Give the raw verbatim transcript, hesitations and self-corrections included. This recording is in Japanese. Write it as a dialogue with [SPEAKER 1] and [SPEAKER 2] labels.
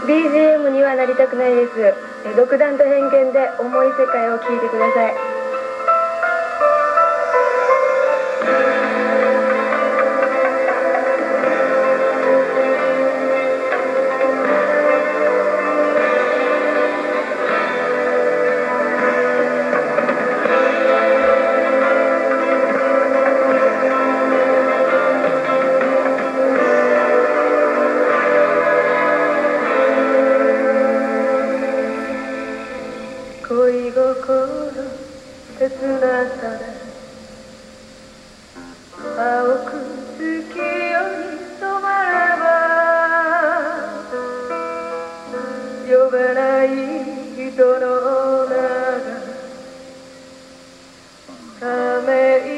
[SPEAKER 1] ビージーエム にはなりたくないです。独断と偏見で重い世界を聞いてください。恋心切なさで青く月夜に染まれば呼べない人の名がため息